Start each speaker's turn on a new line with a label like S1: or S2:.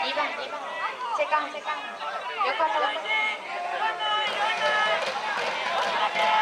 S1: 2番、セカンド、横浜。